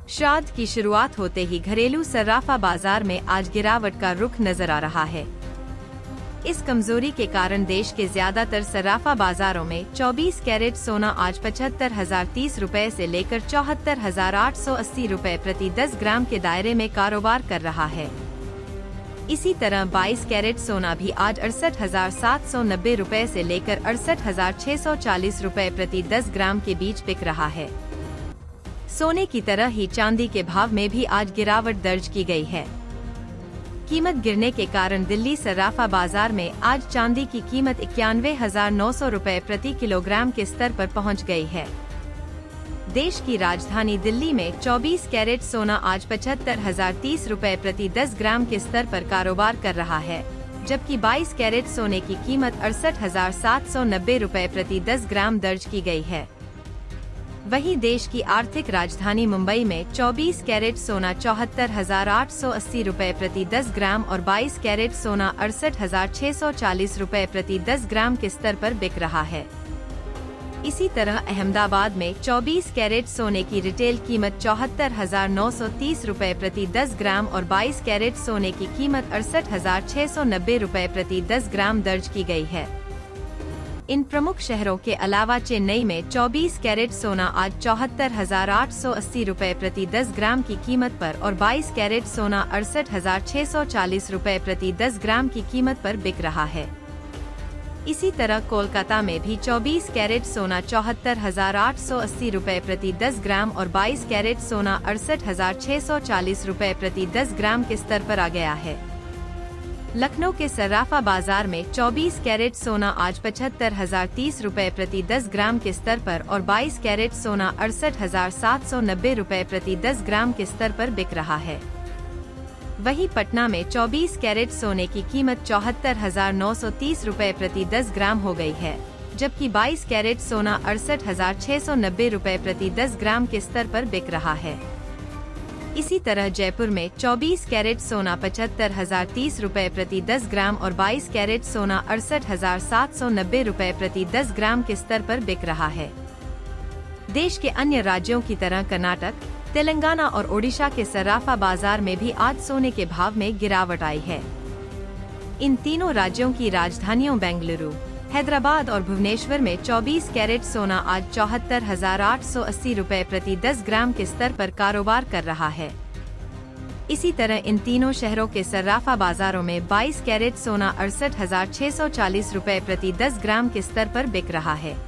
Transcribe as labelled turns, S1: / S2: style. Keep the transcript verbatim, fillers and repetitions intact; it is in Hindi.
S1: श्राद्ध की शुरुआत होते ही घरेलू सर्राफा बाजार में आज गिरावट का रुख नजर आ रहा है। इस कमजोरी के कारण देश के ज्यादातर सर्राफा बाजारों में चौबीस कैरेट सोना आज पचहत्तर हजार तीस रूपए से लेकर चौहत्तर हजार आठ सौ अस्सी रूपए प्रति दस ग्राम के दायरे में कारोबार कर रहा है। इसी तरह बाईस कैरेट सोना भी आज अड़सठ हजार सात सौ नब्बे रूपए से लेकर अड़सठ हजार छह सौ चालीस रूपए प्रति दस ग्राम के बीच बिक रहा है। सोने की तरह ही चांदी के भाव में भी आज गिरावट दर्ज की गई है। कीमत गिरने के कारण दिल्ली सर्राफा बाजार में आज चांदी की कीमत इक्यानवे हजार नौ सौ रूपए प्रति किलोग्राम के स्तर पर पहुंच गई है। देश की राजधानी दिल्ली में चौबीस कैरेट सोना आज पचहत्तर हजार तीस रूपए प्रति दस ग्राम के स्तर पर कारोबार कर रहा है, जबकि बाईस कैरेट सोने की कीमत अड़सठ हजार सात सौ नब्बे रूपए प्रति दस ग्राम दर्ज की गई है। वहीं देश की आर्थिक राजधानी मुंबई में चौबीस कैरेट सोना चौहत्तर हजार आठ सौ अस्सी रूपए प्रति दस ग्राम और बाईस कैरेट सोना अड़सठ हजार छह सौ चालीस रूपए प्रति दस ग्राम के स्तर पर बिक रहा है। इसी तरह अहमदाबाद में चौबीस कैरेट सोने की रिटेल कीमत चौहत्तर हजार नौ सौ तीस रूपए प्रति दस ग्राम और बाईस कैरेट सोने की कीमत अड़सठ हजार छह सौ नब्बे रूपए प्रति दस ग्राम दर्ज की गई है। इन प्रमुख शहरों के अलावा चेन्नई में चौबीस कैरेट सोना आज चौहत्तर हजार आठ सौ अस्सी रूपए प्रति दस ग्राम की कीमत पर और बाईस कैरेट सोना अड़सठ हजार छह सौ चालीस रूपए प्रति दस ग्राम की कीमत पर बिक रहा है। इसी तरह कोलकाता में भी चौबीस कैरेट सोना चौहत्तर हजार आठ सौ अस्सी रूपए प्रति दस ग्राम और बाईस कैरेट सोना अड़सठ हजार छह सौ चालीस रूपए प्रति दस ग्राम के स्तर पर आ गया है। लखनऊ के सर्राफा बाजार में चौबीस कैरेट सोना आज पचहत्तर हजार तीस रूपए प्रति दस ग्राम के स्तर पर और बाईस कैरेट सोना अड़सठ हजार सात सौ नब्बे रूपए प्रति दस ग्राम के स्तर पर बिक रहा है। वहीं पटना में चौबीस कैरेट सोने की कीमत चौहत्तर हजार नौ सौ तीस रूपए प्रति दस ग्राम हो गई है, जबकि बाईस कैरेट सोना अड़सठ हजार छह सौ नब्बे रूपए प्रति दस ग्राम के स्तर पर बिक रहा है। इसी तरह जयपुर में चौबीस कैरेट सोना पचहत्तर हजार तीस रूपए प्रति दस ग्राम और बाईस कैरेट सोना अड़सठ हजार सात सौ नब्बे रूपए प्रति दस ग्राम के स्तर पर बिक रहा है। देश के अन्य राज्यों की तरह कर्नाटक, तेलंगाना और ओडिशा के सर्राफा बाजार में भी आज सोने के भाव में गिरावट आई है। इन तीनों राज्यों की राजधानियों बेंगलुरु, हैदराबाद और भुवनेश्वर में चौबीस कैरेट सोना आज चौहत्तर हजार आठ सौ अस्सी रूपए प्रति दस ग्राम के स्तर पर कारोबार कर रहा है। इसी तरह इन तीनों शहरों के सर्राफा बाजारों में बाईस कैरेट सोना अड़सठ हजार छह सौ चालीस रूपए प्रति दस ग्राम के स्तर पर बिक रहा है।